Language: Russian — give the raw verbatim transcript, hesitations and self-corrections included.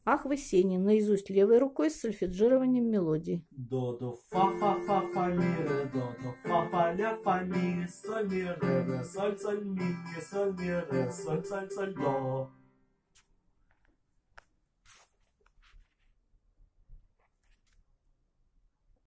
Ах вы Сенин, наизусть левой рукой с сольфеджированием мелодий. До, до, фа, фа, фа, фа, ми, ре, до, до, фа, фа, ля, фа, ми, соль, ми, ре, ре, соль, соль, ми, ми, соль, ми, ре, соль, соль, соль, до.